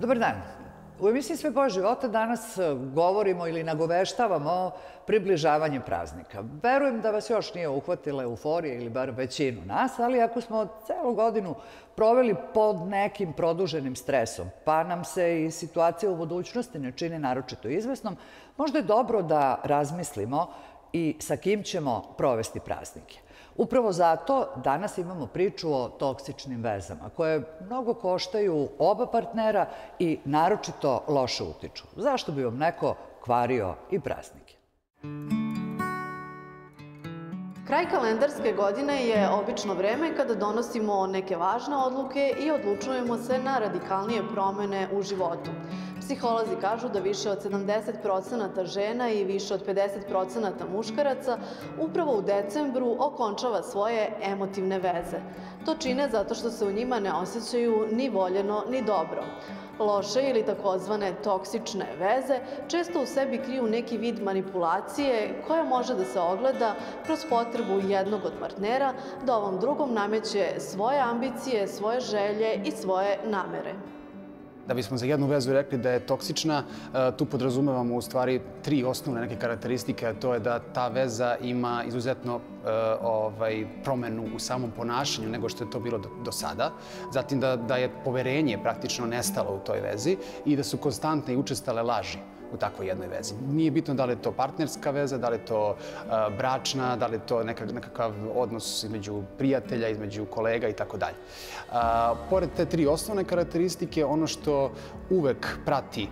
Dobar dan. U emisiji Sve boje života danas govorimo ili nagoveštavamo približavanje praznika. Verujem da vas još nije uhvatila euforija ili bar većinu nas, ali ako smo celu godinu proveli pod nekim produženim stresom, pa nam se i situacija u budućnosti ne čini naročito izvesnom, možda je dobro da razmislimo i sa kim ćemo provesti praznike. Upravo zato danas imamo priču o toksičnim vezama, koje mnogo koštaju oba partnera i naročito loše utiču. Zašto bi vam neko kvario i praznike? Kraj kalendarske godine je obično vreme kada donosimo neke važne odluke i odlučujemo se na radikalnije promene u životu. Psiholozi kažu da više od 70% žena i više od 50% muškaraca upravo u decembru okončava svoje emotivne veze. To čine zato što se u njima ne osjećaju ni voljeno ni dobro. Loše ili takozvane toksične veze često u sebi kriju neki vid manipulacije koja može da se ogleda kroz potrebu jednog od partnera da ovom drugom nameće svoje ambicije, svoje želje i svoje namere. Da bismo za jednu vezu rekli da je toksična, tu podrazumevamo u stvari tri osnovne neke karakteristike, a to je da ta veza ima izuzetno promenu u samom ponašanju nego što je to bilo do sada. Zatim da je poverenje praktično nestalo u toj vezi i da su konstantne i učestale laži u takvoj jednoj vezi. Nije bitno da li je to partnerska veza, da li je to bračna, da li je to nekakav odnos između prijatelja, između kolega i tako dalje. Pored te tri osnovne karakteristike, ono što uvek prati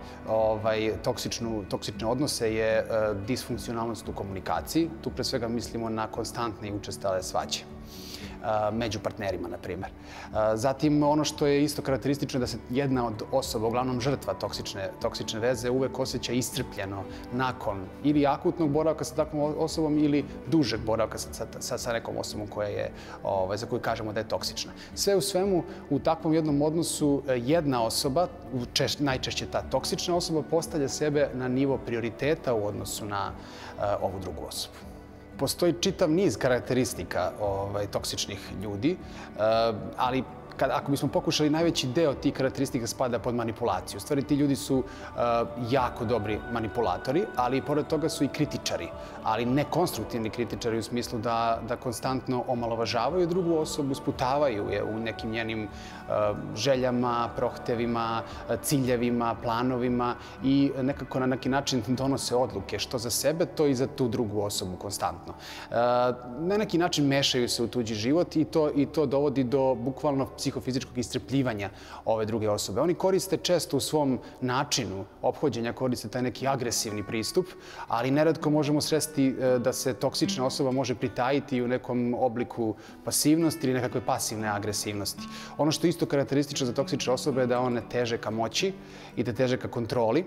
toksične odnose je disfunkcionalnost u komunikaciji. Tu pre svega mislimo na konstantne i učestale svađe među partnerima, na primjer. Zatim, ono što je isto karakteristično je da se jedna od osoba, uglavnom žrtva toksične veze, uvek osjeća iscrpljeno nakon ili akutnog boravka sa takvom osobom ili dužeg boravka sa nekom osobom za koju kažemo da je toksična. Sve u svemu, u takvom jednom odnosu jedna osoba, najčešće ta toksična osoba, postavlja sebe na nivo prioriteta u odnosu na ovu drugu osobu. Postoji čitav niz karakteristika toksičnih ljudi, ali ako bismo pokušali, najveći deo tih karakteristika spada pod manipulaciju. U stvari, ti ljudi su jako dobri manipulatori, ali pored toga su i kritičari, ali ne konstruktivni kritičari u smislu da konstantno omalovažavaju drugu osobu, sputavaju je u nekim njenim željama, prohtevima, ciljevima, planovima i nekako na neki način donose odluke, što za sebe, to i za tu drugu osobu konstantno. Na neki način mešaju se u tuđi život i to dovodi do bukvalno psihofizičkog iscrpljivanja ove druge osobe. Oni koriste često u svom načinu ophođenja, koriste taj neki agresivni pristup, ali neretko možemo sresti da se toksična osoba može pritajiti u nekom obliku pasivnosti ili nekakve pasivne agresivnosti. Ono što je isto karakteristično za toksične osobe je da one teže ka moći i da teže ka kontroli.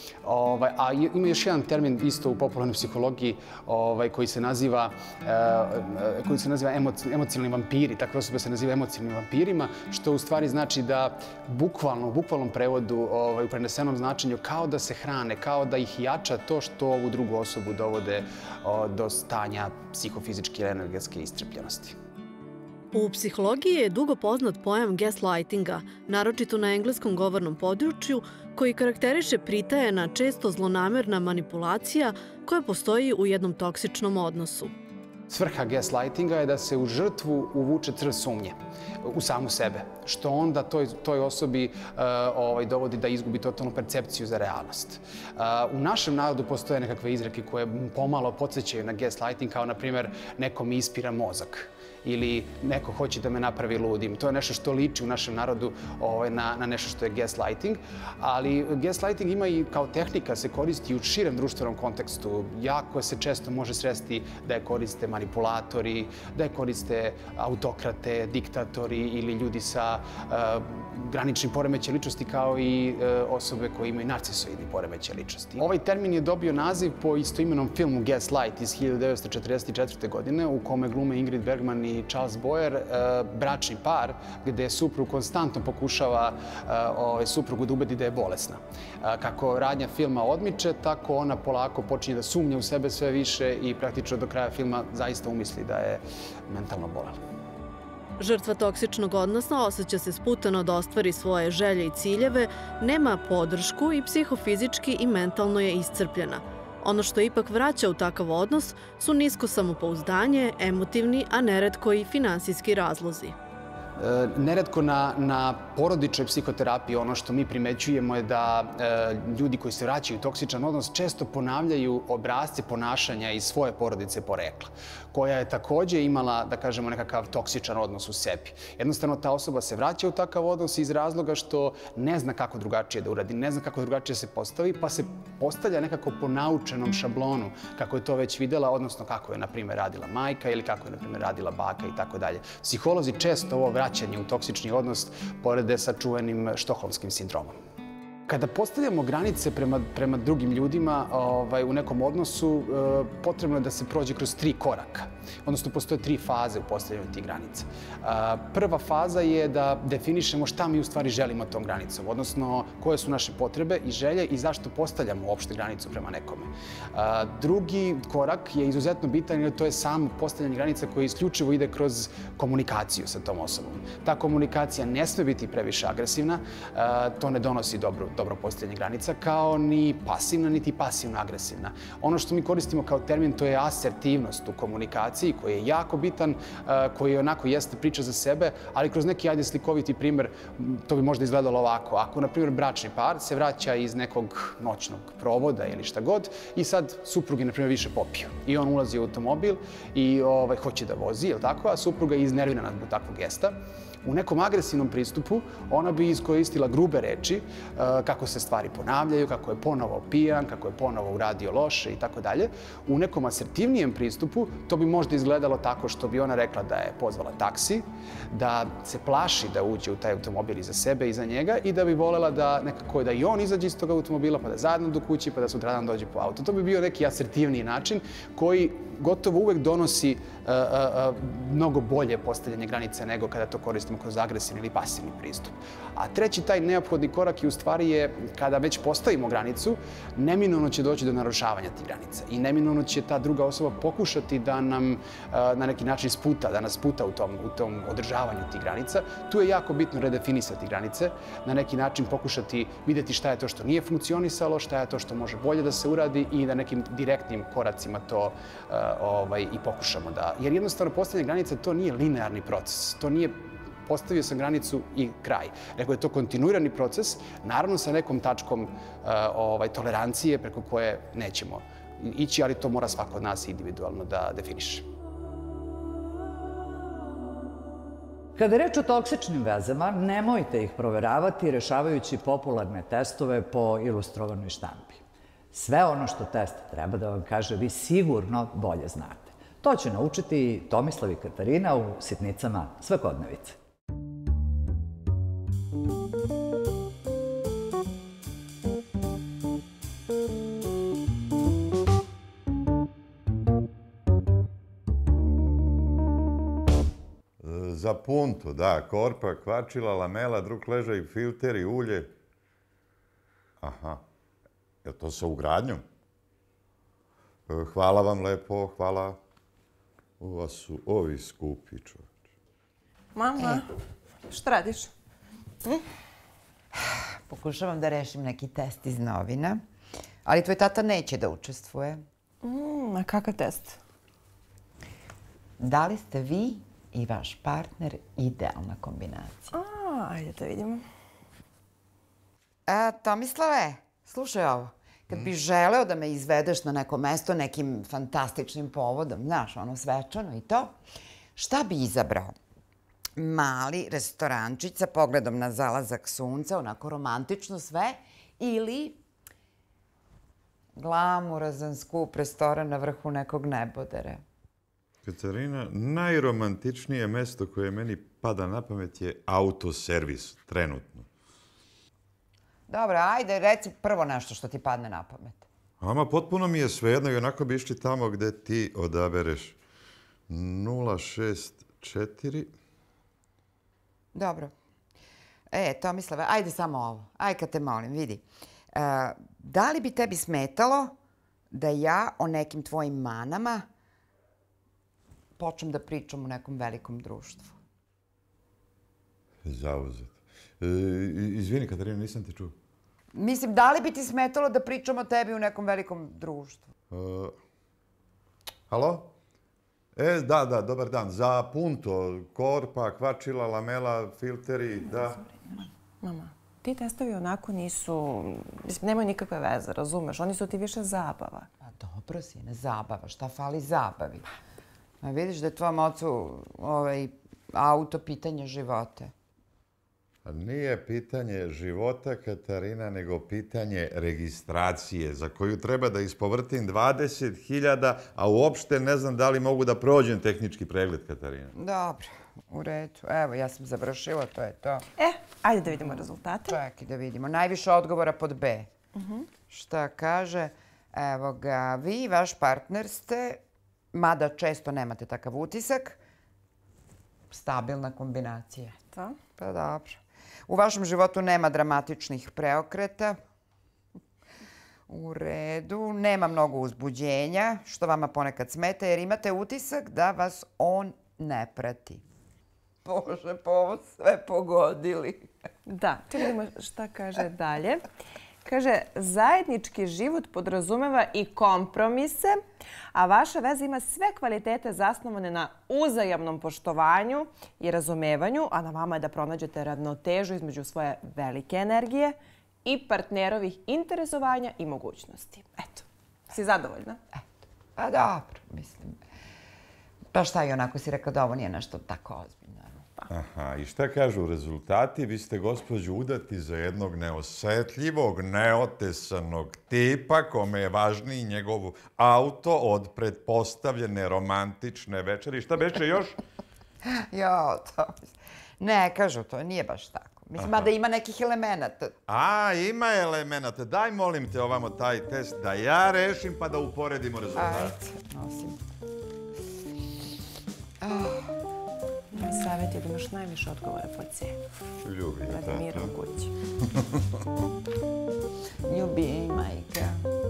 A ima još jedan termin isto u popularnoj psihologiji koji se naziva emocionalni vampiri. Takve osobe se naziva emocionalnim vampirima, što u stvari znači da u bukvalnom prevodu, u prenesenom značenju, kao da se hrane, kao da ih jača to što ovu drugu osobu dovode do stanja psihofizičke i energetske iscrpljenosti. U psihologiji je dugo poznat pojam gaslightinga, naročito na engleskom govornom području, koji karakteriše pritajena, često zlonamerna manipulacija koja postoji u jednom toksičnom odnosu. Svrha gaslightinga je da se u žrtvu uvuče crv sumnje u samu sebe, što onda toj osobi dovodi da izgubi totalnu percepciju za realnost. U našem narodu postoje nekakve izreke koje pomalo podsjećaju na gaslighting, kao na primjer neko mi ispira mozak ili neko hoće da me napravi ludim. To je nešto što liči u našem narodu na nešto što je gaslighting, ali gaslighting ima i kao tehnika se koristi u širem društvenom kontekstu. Jako se često može sresti da je koriste manipulatori, da je koriste autokrate, diktatori ili ljudi sa graničnim poremećajem ličnosti, kao i osobe koje imaju narcisoidni poremećaj ličnosti. Ovaj termin je dobio naziv po istoimenom filmu Gaslight iz 1944. godine, u kome glume Ingrid Bergman i Charles Boyer, bračni par, gde suprug konstantno pokušava suprugu da ubedi da je bolesna. Kako radnja filma odmiče, tako ona polako počinje da sumnja u sebe sve više i praktično do kraja filma zaista umisli da je mentalno bolesna. Žrtva toksičnog odnosa osjeća se sputano da ostvari svoje želje i ciljeve, nema podršku i psihofizički i mentalno je iscrpljena. Ono što ipak vraća u takav odnos su nisko samopouzdanje, emotivni, a neretko i finansijski razlozi. Neretko na porodičnoj psihoterapiji ono što mi primećujemo je da ljudi koji se vraćaju u toksičan odnos često ponavljaju obrasce ponašanja iz svoje porodice porekla, koja je takođe imala, da kažemo, nekakav toksičan odnos u sebi. Jednostavno, ta osoba se vraća u takav odnos iz razloga što ne zna kako drugačije da uradi, ne zna kako drugačije se postavi, pa se postavlja nekako po naučenom šablonu kako je to već videla, odnosno kako je, na primjer, radila majka ili kako je, na primjer, radila baka i tako dalje. Psiholozi često ovo vraćanje u toksični odnos porede sa čuvenim štokholmskim sindromom. Kada postavljamo granice prema drugim ljudima u nekom odnosu, potrebno je da se prođe kroz 3 koraka. Odnosno, postoje 3 faze u postavljanju tih granica. Prva faza je da definišemo šta mi u stvari želimo tom granicom, odnosno koje su naše potrebe i želje i zašto postavljamo uopšte granicu prema nekome. Drugi korak je izuzetno bitan jer to je samo postavljanje granica koje isključivo ide kroz komunikaciju sa tom osobom. Ta komunikacija ne sme biti previše agresivna, to ne donosi dobro postavljanje granica, kao ni pasivna, niti pasivno-agresivna. Ono što mi koristimo kao termin, to je asertivnost u komunikaciji, koji je jako bitan, koji onako jeste priča za sebe, ali kroz neki, ajde, slikoviti primer, to bi možda izgledalo ovako. Ako, na primjer, bračni par se vraća iz nekog noćnog provoda ili šta god i sad suprugi, na primjer, više popiju. I on ulazi u automobil i hoće da vozi, je li tako? A supruga je iznervirana zbog takvog gesta. U nekom agresivnom pristupu ona bi iskoristila grube reči, kako se stvari ponavljaju, kako je ponovo pijan, kako je ponovo uradio loše i tako dalje. U nekom asertivnijem pristupu to bi možda izgledalo tako što bi ona rekla da je pozvala taksi, da se plaši da uđe u taj automobil iza sebe i za njega i da bi volela da nekako da i on izađe iz tog automobila pa da zajedno do kući pa da sutradan dođe po auto. To bi bio neki asertivniji način koji gotovo uvek donosi mnogo bolje postavljanje granice nego kada to koristimo kroz agresivni ili pasivni pristup. A treći taj neophodni korak u stvari je kada već postavimo granicu, neminovno će doći do narušavanja tih granica i neminovno će ta druga osoba pokušati da nam na neki način sputa, da nas sputa u tom održavanju tih granica. Tu je jako bitno redefinisati granice, na neki način pokušati vidjeti šta je to što nije funkcionisalo, šta je to što može bolje da se uradi i da nekim direktnim koracima to i pokušamo da... Jer jednostavno postavljanje granice to nije linearni proces, to nije postavio sam granicu i kraj. Nego je to kontinuirani proces, naravno sa nekom tačkom tolerancije preko koje nećemo ići, ali to mora svako od nas individualno da definiše. Kada je reč o toksičnim vezama, nemojte ih proveravati rešavajući popularne testove po ilustrovanoj štampi. Sve ono što test treba da vam kaže, vi sigurno bolje znate. To će naučiti Tomislav i Katarina u Sitnicama svakodnevice. Za punto, da. Korpa, kvačila, lamela, drug ležaj, filter i ulje. Aha. Je to sa ugradnjom? Hvala vam lepo, hvala. Ova su ovi skupi, čovječ. Mama, šta radiš? Pokušavam da rešim neki test iz novina, ali tvoj tata neće da učestvuje. A kakav test? Da li ste vi i vaš partner idealna kombinacija? Ajde da vidimo. Tomislave, slušaj ovo. Kad bi želeo da me izvedeš na neko mesto nekim fantastičnim povodom, znaš, ono svečano i to, šta bi izabrao? Mali restorančić sa pogledom na zalazak sunca, onako romantično sve, ili glamurazan skup restoran na vrhu nekog nebodera? Katarina, najromantičnije mesto koje meni pada na pamet je autoservis, trenutno. Dobro, ajde, reci prvo nešto što ti padne na pamet. Ama potpuno mi je svejedno i onako bi išli tamo gde ti odabereš 064. Dobro. Tomislave, ajde samo ovo. Ajde kad te molim, vidi. Da li bi tebi smetalo da ja o nekim tvojim manama počnem da pričam u nekom velikom društvu? Zauzet. Izvini, Katarina, nisam te čuo. Mislim, da li bi ti smetalo da pričamo o tebi u nekom velikom društvu? Halo? Da, dobar dan. Za Punto, korpa, kvačila, lamela, filteri, da. Mama, ti testovi onako nisu... Mislim, nemaju nikakve veze, razumeš? Oni su ti više zabava. Pa dobro, sine, zabava. Šta fali zabavi? A vidiš da je tvojom ocu auto pitanje života. Nije pitanje života, Katarina, nego pitanje registracije, za koju treba da ispovrtim 20.000, a uopšte ne znam da li mogu da prođem tehnički pregled, Katarina. Dobro, u redu. Evo, ja sam završila, to je to. Ajde da vidimo rezultate. Čekaj da vidimo. Najviše odgovora pod B. Šta kaže? Evo ga, vi i vaš partner ste, mada često nemate takav utisak, stabilna kombinacija. To? Pa dobro. U vašem životu nema dramatičnih preokreta. U redu. Nema mnogo uzbuđenja, što vama ponekad smeta, jer imate utisak da vas on ne prati. Bože, pa ovo sve pogodili. Da, čekaj vidimo šta kaže dalje. Kaže, zajednički život podrazumeva i kompromise, a vaša veza ima sve kvalitete zasnovane na uzajamnom poštovanju i razumevanju, a na vama je da pronađete ravnotežu između svoje velike energije i partnerovih interesovanja i mogućnosti. Eto, si zadovoljna? Eto, pa dobro, mislim. Pa šta i onako si rekla da ovo nije nešto tako ozbiljno. Aha, i šta kažu rezultati? Vi ste, gospođo, udati za jednog neosetljivog, neotesanog tipa kome je važniji njegov auto od pretpostavljene romantične večeri. Šta beše još? Jo, to... Ne, kažu to, nije baš tako. Mislim, mada ima nekih elemenata. A, ima elemenata. Daj, molim te, ovamo taj test da ja rešim pa da uporedimo rezultate. Ajde, nosim. Savjet je da imaš najviše odgovora pod C. Ljubi, Radi mira u kući. Ljubi i majka.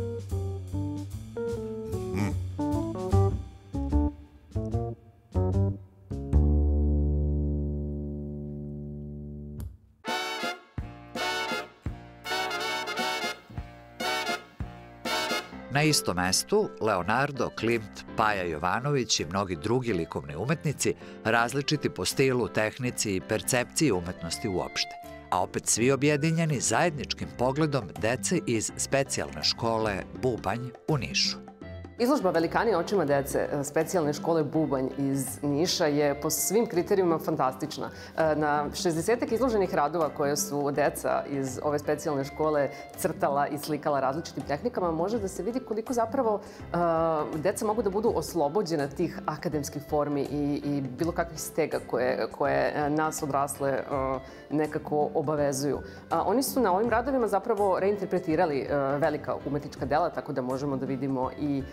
Na istom mestu Leonardo, Klimt, Paja Jovanović i mnogi drugi likovni umetnici, različiti po stilu, tehnici i percepciji umetnosti uopšte, a opet svi objedinjeni zajedničkim pogledom dece iz specijalne škole Bubanj u Nišu. Izložba Velikani očima dece specijalne škole Bubanj iz Niša je po svim kriterijima fantastična. Na 60 izloženih radova koje su deca iz ove specijalne škole crtala i slikala različitim tehnikama može da se vidi koliko zapravo deca mogu da budu oslobođena tih akademskih formi i bilo kakvih stega koje nas odrasle nekako obavezuju. Oni su na ovim radovima zapravo reinterpretirali velika umetnička dela, tako da možemo da vidimo i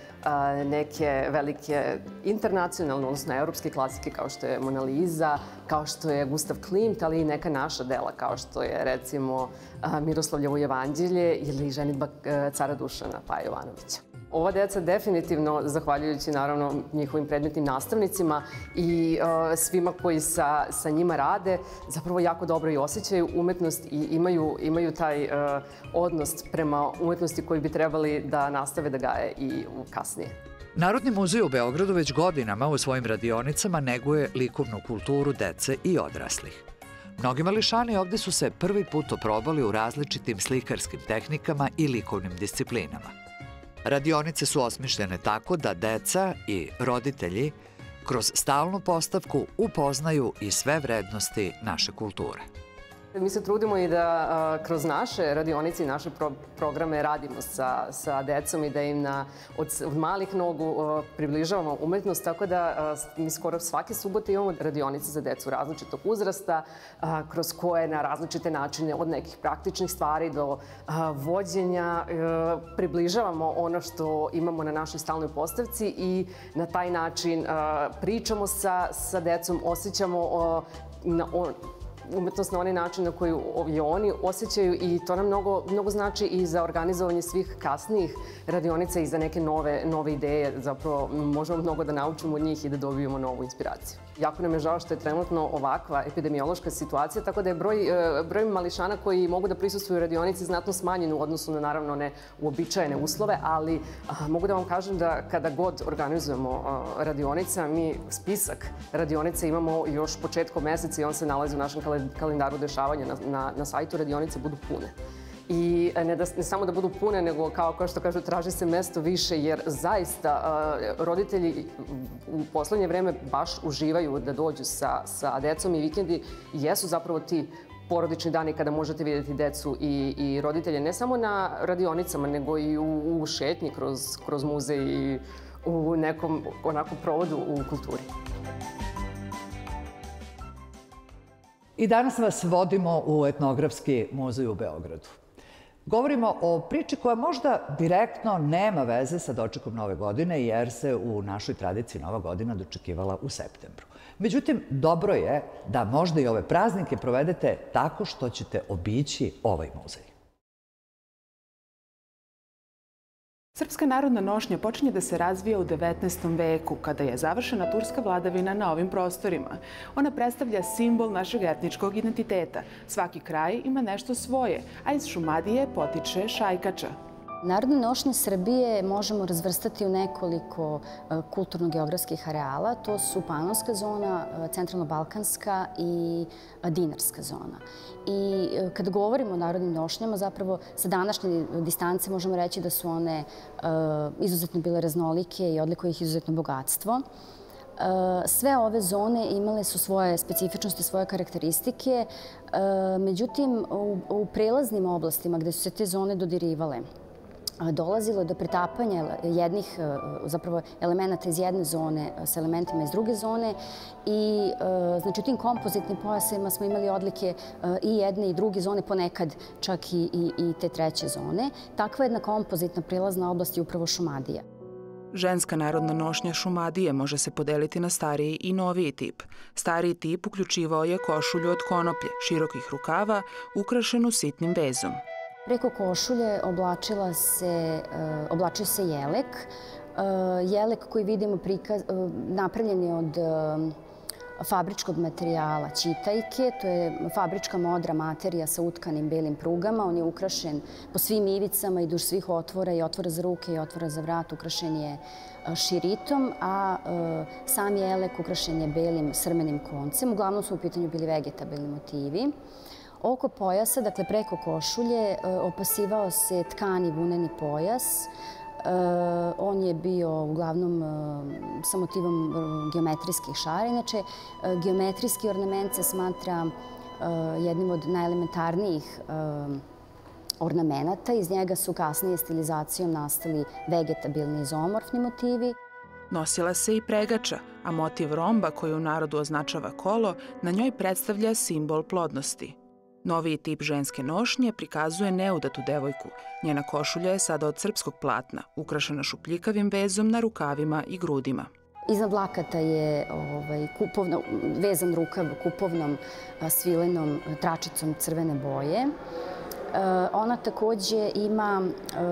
neke velike internacionalne, odnosno evropske klasike kao što je Mona Lisa, kao što je Gustav Klimt, ali i neka naša dela kao što je recimo Miroslavljevo jevanđelje ili Ženidba cara Dušana Paje Jovanovića. Ova deca definitivno, zahvaljujući naravno njihovim predmetnim nastavnicima i svima koji sa njima rade, zapravo jako dobro i osjećaju umetnost i imaju taj odnos prema umetnosti koji bi trebali da nastave da gaje i kasnije. Narodni muzej u Beogradu već godinama u svojim radionicama neguje likovnu kulturu dece i odraslih. Mnogi mališani ovde su se prvi put oprobali u različitim slikarskim tehnikama i likovnim disciplinama. Radionice su osmišljene tako da deca i roditelji kroz stalnu postavku upoznaju i sve vrednosti naše kulture. Mi se trudimo i da kroz naše radionice i naše programe radimo sa decom i da im od malih nogu približavamo umetnost, tako da mi skoro svake subote imamo radionice za decu različitog uzrasta, kroz koje na različite načine, od nekih praktičnih stvari do vođenja, približavamo ono što imamo na našoj stalnoj postavci i na taj način pričamo sa decom, osjećamo umetnost na onaj način na koji je oni osjećaju i to nam mnogo znači i za organizovanje svih kasnijih radionica i za neke nove ideje. Zapravo možemo mnogo da naučimo od njih i da dobijemo novu inspiraciju. Jako nam je žao što je trenutno ovakva epidemiološka situacija, tako da je broj mališana koji mogu da prisustvuju radionici znatno smanjen u odnosu na naravno one uobičajene uslove, ali mogu da vam kažem da kada god organizujemo radionica, mi spisak radionica imamo još početkom meseca i on se nalazi u našem kalendaru dešavanja na sajtu, radionice budu pune. I ne samo da budu pune, nego kao što kažu, traži se mesto više, jer zaista roditelji u poslednje vreme baš uživaju da dođu sa decom i vikendi jesu zapravo ti porodični dani kada možete vidjeti decu i roditelje, ne samo na radionicama, nego i u šetnji kroz muzej i u nekom onako provodu u kulturi. I danas vas vodimo u Etnografski muzej u Beogradu. Govorimo o priči koja možda direktno nema veze sa dočekom Nove godine, jer se u našoj tradiciji Nova godina dočekivala u septembru. Međutim, dobro je da možda i ove praznike provedete tako što ćete obići ovaj muzej. Srpska narodna nošnja počinje da se razvija u 19. veku, kada je završena turska vladavina na ovim prostorima. Ona predstavlja simbol našeg etničkog identiteta. Svaki kraj ima nešto svoje, a iz Šumadije potiče šajkača. Narodne nošnje Srbije možemo razvrstati u nekoliko kulturno-geografskih areala. To su Panonska zona, Centralno-Balkanska i Dinarska zona. I kada govorimo o narodnim nošnjama, zapravo sa današnje distance možemo reći da su one izuzetno bile raznolike i odlikuje ih izuzetno bogatstvo. Sve ove zone imale su svoje specifičnosti, svoje karakteristike, međutim u prelaznim oblastima gde su se te zone dodirivale, dolazilo do pretapanja jednih zapravo elemenata iz jedne zone sa elementima iz druge zone i znači u tim kompozitnim pojasima smo imali odlike i jedne i druge zone, ponekad čak i te treće zone. Takva jedna kompozitna prilazna oblast je upravo Šumadija. Ženska narodna nošnja Šumadije može se podeliti na stariji i noviji tip. Stariji tip uključivao je košulju od konoplje, širokih rukava, ukrašenu sitnim vezom. Preko košulje oblačio se jelek. Jelek koji vidimo napravljen je od fabričkog materijala čitajke. To je fabrička modra materija sa utkanim belim prugama. On je ukrašen po svim ivicama i duž svih otvora, i otvora za ruke i otvora za vrat. Ukrašen je širitom, a sam jelek ukrašen je belim srmenim koncem. Uglavnom su u pitanju bili vegetabilni motivi. Oko pojasa, dakle preko košulje, opasivao se tkani vuneni pojas. On je bio uglavnom sa motivom geometrijskih šara. Inače, geometrijski ornament se smatra jednim od najelementarnijih ornamenata. Iz njega su kasnije stilizacijom nastali vegetabilni i zoomorfni motivi. Nosila se i pregača, a motiv romba koji u narodu označava kolo na njoj predstavlja simbol plodnosti. Noviji tip ženske nošnje prikazuje neudatu devojku. Njena košulja je sada od srpskog platna, ukrašena šupljikavim vezom na rukavima i grudima. Iznad lakata je vezan rukav kupovnom svilenom tračicom crvene boje. Ona takođe ima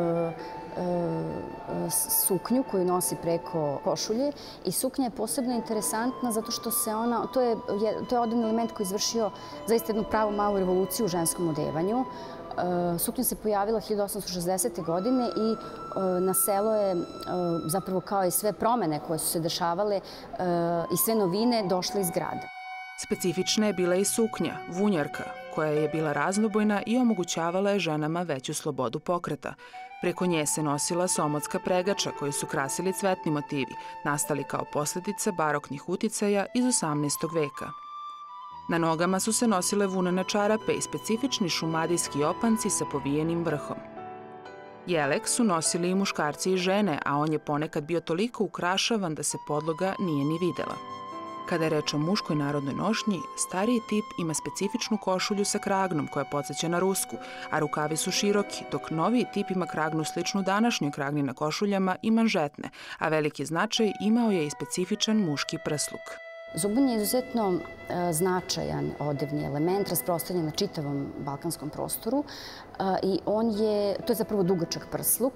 suknju koju nosi preko košulje i suknja je posebno interesantna zato što se ona, to je jedan element koji je izvršio zaista jednu pravu malu revoluciju u ženskom odevanju. Suknja se pojavila 1860. godine i na selo je zapravo kao i sve promene koje su se dešavale i sve novine došle iz grada. Specifična je bila i suknja, vunjarka, koja je bila raznobojna i omogućavala je ženama veću slobodu pokreta. Preko nje se nosila somotska pregača koju su krasili cvetni motivi, nastali kao posljedica baroknih uticaja iz 18. veka. Na nogama su se nosile vunene čarape i specifični šumadijski opanci sa povijenim vrhom. Jelek su nosili i muškarci i žene, a on je ponekad bio toliko ukrašavan da se podloga nije ni videla. Kada je reč o muškoj narodnoj nošnji, stariji tip ima specifičnu košulju sa kragnom koja podsjeća na rusku, a rukavi su široki, dok noviji tip ima kragnu sličnu današnjoj kragni na košuljama i manžetne, a veliki značaj imao je i specifičan muški prsluk. Zubanj je izuzetno značajan odevni element, rasprostranjen na čitavom balkanskom prostoru i to je zapravo dugačak prsluk.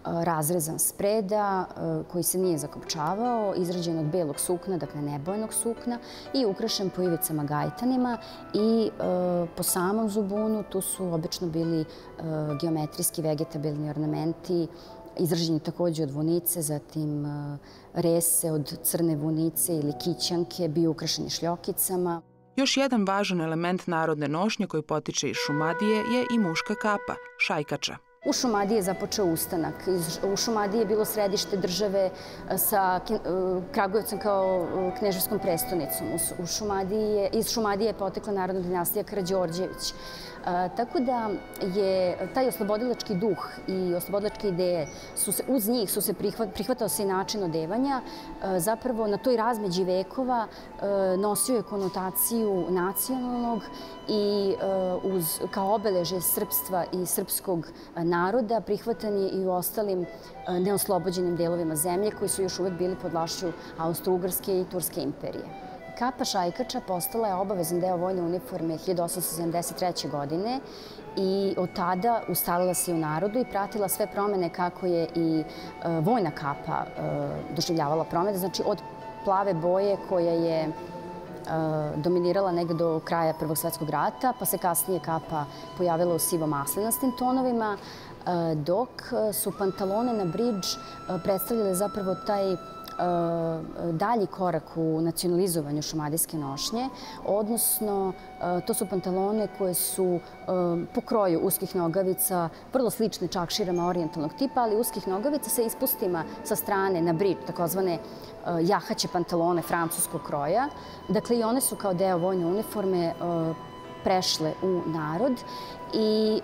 razrezan s preda koji se nije zakopčavao, izrađen od belog sukna, dakle nebojenog sukna i ukrašen po ivicama gajtanima i po samom zubunu tu su obično bili geometrijski vegetabilni ornamenti, izrađeni takođe od vunice, zatim rese od crne vunice ili kićanke, bio ukrašeni šljokicama. Još jedan važan element narodne nošnje koji potiče iz Šumadije je i muška kapa, šajkača. U Šumadiji je započeo ustanak. U Šumadiji je bilo središte države sa Kragujevcem kao kneževskom prestonicom. Iz Šumadije je potekla narodna dinastija Karađorđević. Tako da je taj oslobodilački duh i oslobodilačke ideje, uz njih su se prihvatao se i način odevanja. Zapravo na toj razmeđi vekova nosio je konotaciju nacionalnog i kao obeležje srpstva i srpskog naroda prihvatan je i u ostalim neoslobođenim delovima zemlje koji su još uvek bili pod vlašću Austro-Ugarske i Turske imperije. Kapa šajkača postala je obavezan deo vojne uniforme 1873. godine i od tada ustalila se u narodu i pratila sve promene kako je i vojna kapa doživljavala promene. Znači od plave boje koja je dominirala negde do kraja Prvog svetskog rata, pa se kasnije kapa pojavila u sivo-maslinastim tonovima, dok su pantalone na bridž predstavljale zapravo taj dalji korak u nacionalizovanju šumadijske nošnje, odnosno to su pantalone koje su po kroju uskih nogavica, vrlo slične čakširama orijentalnog tipa, ali uskih nogavica sa ispustima sa strane na bridž, takozvane jahaće pantalone francuskog kroja. Dakle, i one su kao deo vojne uniforme prešle u narod i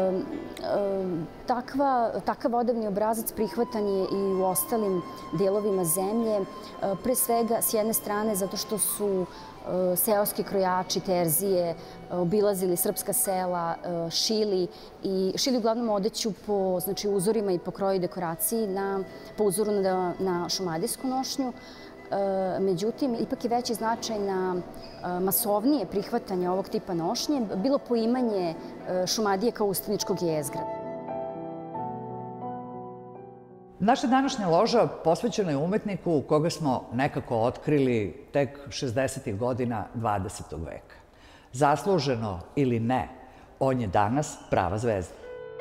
takav odevni obrazac prihvatan je i u ostalim delovima zemlje. Pre svega, s jedne strane, zato što su seoski krojači, terzije, obilazili srpska sela, šili uglavnom odeću po uzorima i po kroju i dekoraciji po uzoru na šumadijsku nošnju. Međutim, ipak je veći značaj na masovnije prihvatanje ovog tipa nošnje bilo poimanje Šumadije kao ustaničkog jezgra. Naša današnja loža posvećena je umetniku koga smo nekako otkrili tek 60. godina 20. veka. Zasluženo ili ne, on je danas prava zvezda.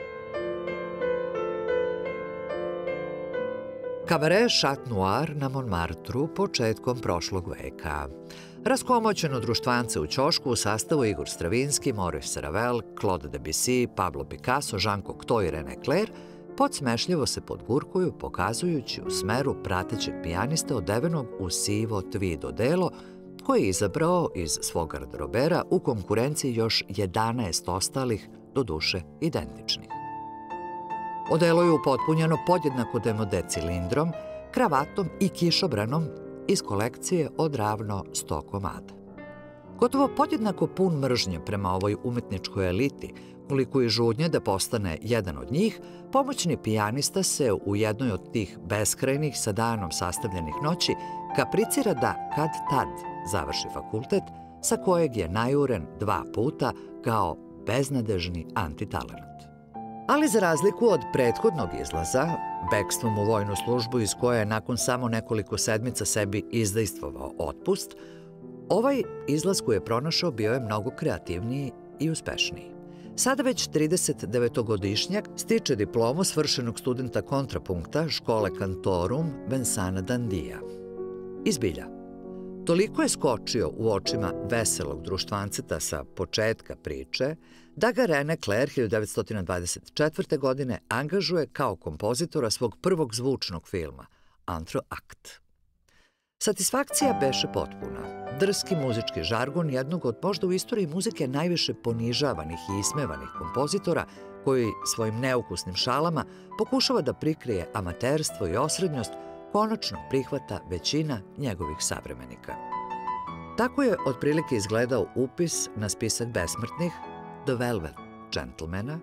Kabare Chat Noir na Montmartru početkom prošlog veka. Raskomoćeno društvance u ćošku u sastavu Igor Stravinski, Maurice Ravel, Claude Debussy, Pablo Picasso, Jean Cocteau i René Clair podsmešljivo se podgurkuju pokazujući u smeru pratećeg pijanista odevenog u sivo tweed odelo koji je izabrao iz svog garderobera u konkurenciji još 11 ostalih, doduše identičnih. Odelo je upotpunjeno podjednako demode cilindrom, kravatom i kišobranom iz kolekcije od ravno 100 komada. Gotovo podjednako pun mržnje prema ovoj umetničkoj eliti, koliko i žudnje da postane jedan od njih, pomoćni pijanista se u jednoj od tih beskrajnih sa danom sastavljenih noći kapricira da kad tad završi fakultet, sa kojeg je najuren 2 puta kao beznadežni antitalenat. Ali za razliku od prethodnog izlaza, bekstvom u vojnu službu iz koje je nakon samo nekoliko sedmica sebi izdejstvovao otpust, ovaj izlaz koji je pronašao bio je mnogo kreativniji i uspešniji. Sada već 39-godišnjak stiče diplomu svršenog studenta kontrapunkta škole Cantorum Vincenta Dandija. Izbilja, toliko je skočio u očima veselog društvanceta sa početka priče da ga René Clair 1924. godine angažuje kao kompozitora svog prvog zvučnog filma, Entr'acte. Satisfakcija beše potpuna. Drski muzički žargon jednog od možda u istoriji muzike najviše ponižavanih i ismevanih kompozitora koji svojim neukusnim šalama pokušava da prikrije amaterstvo i osrednjost, konačno prihvata većina njegovih savremenika. Tako je otprilike izgledao upis na spisak besmrtnih The Velvet Gentlemana,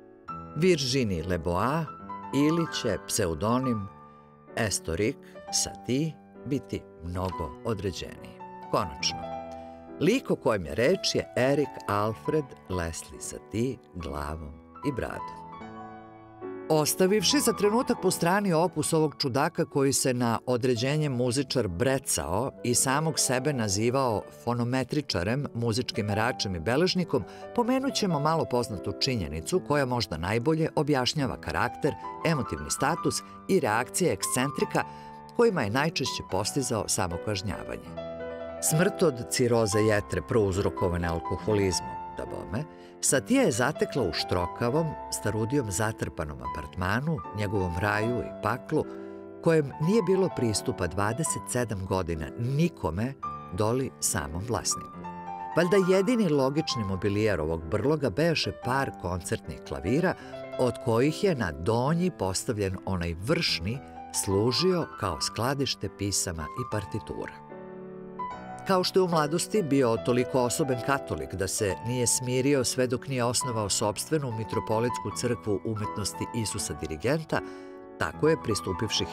Virginie Lebois ili će pseudonim Estorik Satie biti mnogo određeniji. Konačno, lik o kojem je reč je Erik Alfred Leslie Satie glavom i bradom. Ostavivši za trenutak po strani opus ovog čudaka koji se na određenje muzičar brecao i samog sebe nazivao fonometričarem, muzičkim meračem i beležnikom, pomenut ćemo malo poznatu činjenicu koja možda najbolje objašnjava karakter, emotivni status i reakcije ekscentrika kojima je najčešće postizao samokažnjavanje. Smrt od ciroze jetre prouzrokovane alkoholizmom, da bome, Satija je zatekla u štrokavom, starudijom zatrpanom apartmanu, njegovom raju i paklu, kojem nije bilo pristupa 27 godina nikome, doli samom vlasniku. Valjda jedini logični mobilijar ovog brloga beše par koncertnih klavira, od kojih je na donji postavljen onaj vršni služio kao skladište pisama i partitura. Kao što je u mladosti bio toliko osoben katolik da se nije smirio sve dok nije osnovao sopstvenu mitropolitsku crkvu umetnosti Isusa dirigenta, tako je, pristupivši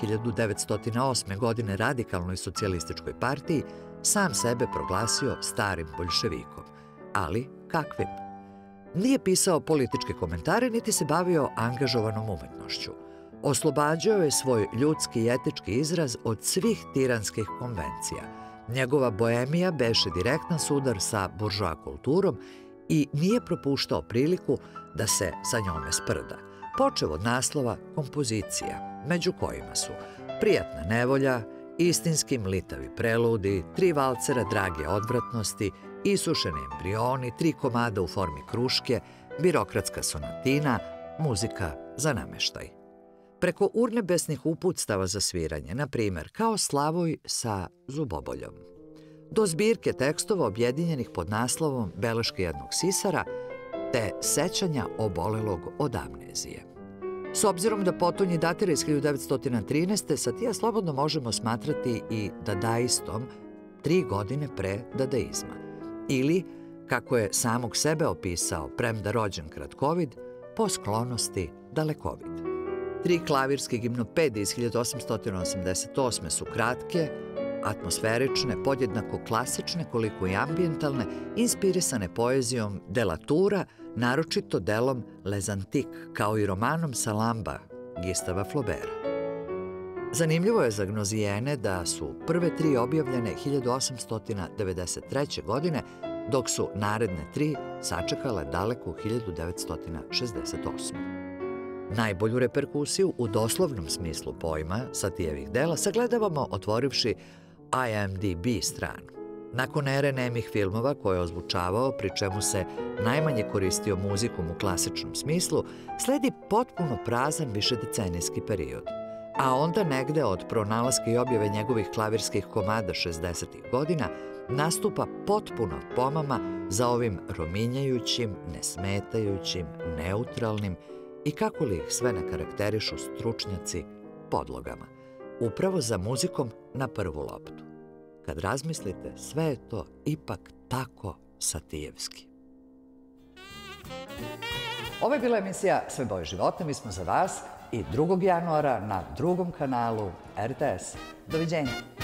1908. godine radikalnoj socijalističkoj partiji, sam sebe proglasio starim boljševikom. Ali kakvim? Nije pisao političke komentare, niti se bavio angažovanom umetnošću. Oslobađao je svoj ljudski i etički izraz od svih tiranskih konvencija. Njegova boemija beše direktan sudar sa buržoa kulturom i nije propuštao priliku da se sa njome sprda. Počev od naslova kompozicija, među kojima su Prijatna nevolja, Istinski mlitavi preludi, 3 valcera drage odvratnosti, Isušeni embrioni, 3 komada u formi kruške, Birokratska sonatina, Muzika za nameštaj. Preko urnebesnih uputstava za sviranje, na primer, kao Slavoj sa zuboboljom, do zbirke tekstova objedinjenih pod naslovom Beleške jednog sisara, te sećanja obolelog od amnezije. S obzirom da potonji datira iz 1913. Satija slobodno možemo smatrati i dadaistom 3 godine pre dadaizma. Ili, kako je samog sebe opisao, premda rođen kratkovid, po sklonosti dalekovid. 3 klavirske gimnopede iz 1888. su kratke, atmosferične, podjednako klasične koliko i ambijentalne, inspirisane poezijom de la Tura, naročito delom Les Antiques, kao i romanom Salamba Gustava Flaubera. Zanimljivo je za Gnozijene da su prve 3 objavljene 1893. godine, dok su naredne 3 sačekale daleku 1968. Najbolju reperkusiju u doslovnom smislu pojma Satijevih dela sagledavamo otvorivši IMDb stranu. Nakon ere nemih filmova koje je ozvučavao, pri čemu se najmanje koristio muzikom u klasičnom smislu, sledi potpuno prazan višedecenijski period. A onda negde od pronalaska i objave njegovih klavirskih komada 60. godina nastupa potpuna pomama za ovim rominjajućim, nesmetajućim, neutralnim i kako li ih sve ne karakterišu stručnjaci podlogama. Upravo za muzikom na prvu loptu. Kad razmislite, sve je to ipak tako satijevski. Ovo je bila emisija Sve boje života. Mi smo za vas i 2. januara na 2. kanalu RTS. Doviđenja.